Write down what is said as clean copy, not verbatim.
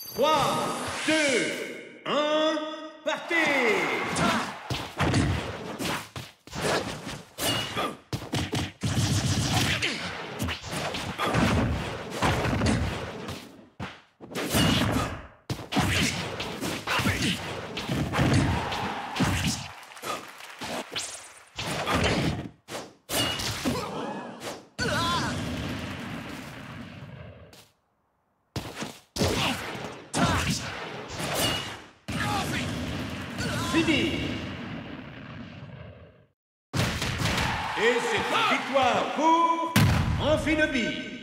3, 2, 1, partez! Fini. Et c'est une victoire pour Amphinobi.